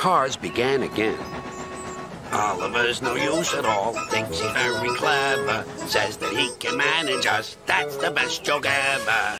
cars began again. Oliver's no use at all, thinks he's very clever, says that he can manage us, that's the best joke ever.